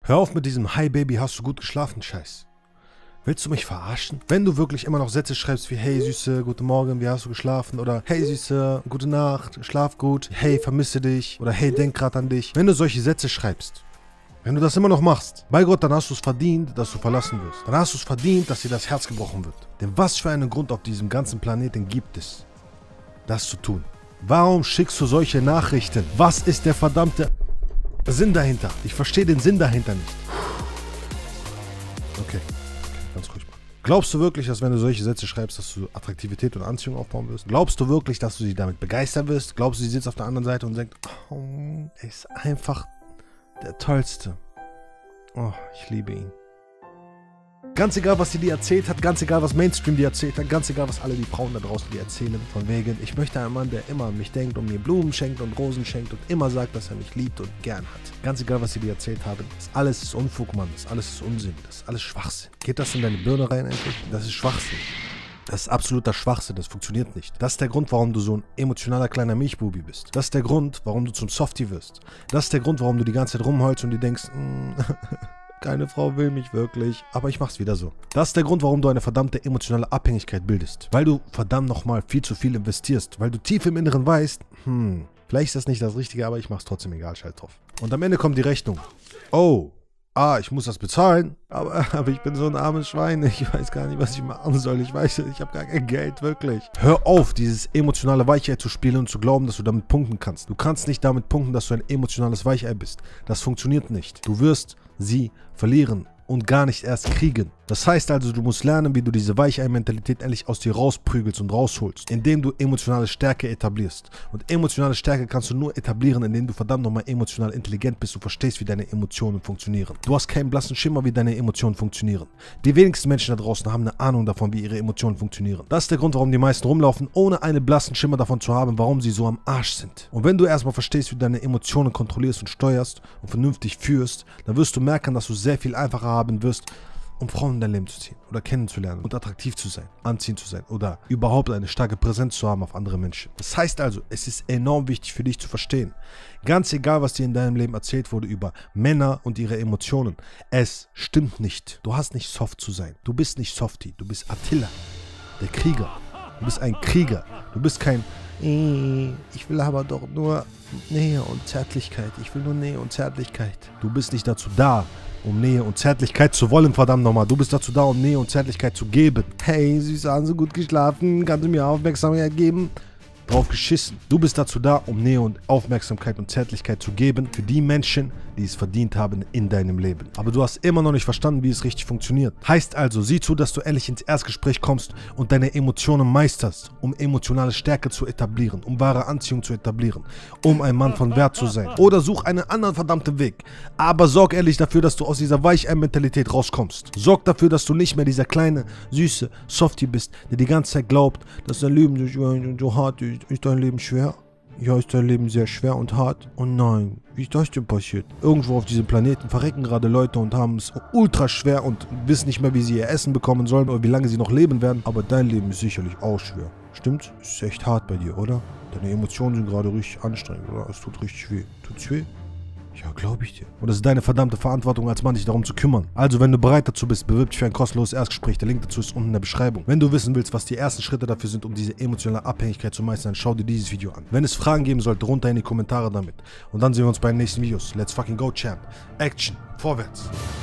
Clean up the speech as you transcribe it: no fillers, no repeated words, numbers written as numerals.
Hör auf mit diesem Hi Baby, hast du gut geschlafen, Scheiß. Willst du mich verarschen? Wenn du wirklich immer noch Sätze schreibst wie Hey Süße, guten Morgen, wie hast du geschlafen? Oder Hey Süße, gute Nacht, schlaf gut. Hey, vermisse dich. Oder Hey, denk grad an dich. Wenn du solche Sätze schreibst, wenn du das immer noch machst, bei Gott, dann hast du es verdient, dass du verlassen wirst. Dann hast du es verdient, dass dir das Herz gebrochen wird. Denn was für einen Grund auf diesem ganzen Planeten gibt es, das zu tun? Warum schickst du solche Nachrichten? Was ist der verdammte Sinn dahinter? Ich verstehe den Sinn dahinter nicht. Okay, ganz ruhig mal. Glaubst du wirklich, dass wenn du solche Sätze schreibst, dass du Attraktivität und Anziehung aufbauen wirst? Glaubst du wirklich, dass du sie damit begeistern wirst? Glaubst du, sie sitzt auf der anderen Seite und denkt, oh, er ist einfach der Tollste. Oh, ich liebe ihn. Ganz egal, was sie dir erzählt hat, ganz egal, was Mainstream dir erzählt hat, ganz egal, was alle die Frauen da draußen dir erzählen, von wegen, ich möchte einen Mann, der immer an mich denkt und mir Blumen schenkt und Rosen schenkt und immer sagt, dass er mich liebt und gern hat. Ganz egal, was sie dir erzählt haben, das alles ist Unfug, Mann, das alles ist Unsinn, das ist alles Schwachsinn. Geht das in deine Birne rein endlich? Das ist Schwachsinn. Das ist absoluter Schwachsinn, das funktioniert nicht. Das ist der Grund, warum du so ein emotionaler kleiner Milchbubi bist. Das ist der Grund, warum du zum Softie wirst. Das ist der Grund, warum du die ganze Zeit rumheulst und dir denkst, keine Frau will mich wirklich, aber ich mach's wieder so. Das ist der Grund, warum du eine verdammte emotionale Abhängigkeit bildest. Weil du verdammt nochmal viel zu viel investierst. Weil du tief im Inneren weißt, vielleicht ist das nicht das Richtige, aber ich mach's trotzdem, egal, scheiß drauf. Und am Ende kommt die Rechnung. Oh, ich muss das bezahlen, aber ich bin so ein armes Schwein, ich weiß gar nicht, was ich machen soll, ich habe gar kein Geld, wirklich. Hör auf, dieses emotionale Weichei zu spielen und zu glauben, dass du damit punkten kannst. Du kannst nicht damit punkten, dass du ein emotionales Weichei bist. Das funktioniert nicht. Du wirst sie verlieren und gar nicht erst kriegen. Das heißt also, du musst lernen, wie du diese Weichei-Mentalität endlich aus dir rausprügelst und rausholst, indem du emotionale Stärke etablierst. Und emotionale Stärke kannst du nur etablieren, indem du verdammt nochmal emotional intelligent bist und verstehst, wie deine Emotionen funktionieren. Du hast keinen blassen Schimmer, wie deine Emotionen funktionieren. Die wenigsten Menschen da draußen haben eine Ahnung davon, wie ihre Emotionen funktionieren. Das ist der Grund, warum die meisten rumlaufen, ohne einen blassen Schimmer davon zu haben, warum sie so am Arsch sind. Und wenn du erstmal verstehst, wie du deine Emotionen kontrollierst und steuerst und vernünftig führst, dann wirst du merken, dass du sehr viel einfacher haben wirst, um Frauen in dein Leben zu ziehen oder kennenzulernen und attraktiv zu sein, anziehend zu sein oder überhaupt eine starke Präsenz zu haben auf andere Menschen. Das heißt also, es ist enorm wichtig für dich zu verstehen, ganz egal, was dir in deinem Leben erzählt wurde über Männer und ihre Emotionen, es stimmt nicht. Du hast nicht soft zu sein. Du bist nicht Softie, du bist Attila, der Krieger. Du bist ein Krieger. Du bist kein ich will aber doch nur Nähe und Zärtlichkeit. Ich will nur Nähe und Zärtlichkeit. Du bist nicht dazu da, um Nähe und Zärtlichkeit zu wollen, verdammt nochmal. Du bist dazu da, um Nähe und Zärtlichkeit zu geben. Hey, Süße, haben Sie gut geschlafen? Kannst du mir Aufmerksamkeit geben? Drauf geschissen. Du bist dazu da, um Nähe und Aufmerksamkeit und Zärtlichkeit zu geben für die Menschen, die es verdient haben in deinem Leben. Aber du hast immer noch nicht verstanden, wie es richtig funktioniert. Heißt also, sieh zu, dass du ehrlich ins Erstgespräch kommst und deine Emotionen meisterst, um emotionale Stärke zu etablieren, um wahre Anziehung zu etablieren, um ein Mann von Wert zu sein. Oder such einen anderen verdammten Weg. Aber sorg ehrlich dafür, dass du aus dieser Weichei-Mentalität rauskommst. Sorg dafür, dass du nicht mehr dieser kleine, süße Softie bist, der die ganze Zeit glaubt, dass dein Leben so schwer und so hart ist. Ist dein Leben schwer? Ja, ist dein Leben sehr schwer und hart? Oh nein, wie ist das denn passiert? Irgendwo auf diesem Planeten verrecken gerade Leute und haben es ultra schwer und wissen nicht mehr, wie sie ihr Essen bekommen sollen oder wie lange sie noch leben werden. Aber dein Leben ist sicherlich auch schwer. Stimmt's? Ist echt hart bei dir, oder? Deine Emotionen sind gerade richtig anstrengend, oder? Es tut richtig weh. Tut's weh? Ja, glaube ich dir. Und es ist deine verdammte Verantwortung als Mann, dich darum zu kümmern. Also, wenn du bereit dazu bist, bewirb dich für ein kostenloses Erstgespräch. Der Link dazu ist unten in der Beschreibung. Wenn du wissen willst, was die ersten Schritte dafür sind, um diese emotionale Abhängigkeit zu meistern, schau dir dieses Video an. Wenn es Fragen geben sollte, runter in die Kommentare damit. Und dann sehen wir uns bei den nächsten Videos. Let's fucking go, Champ. Action. Vorwärts.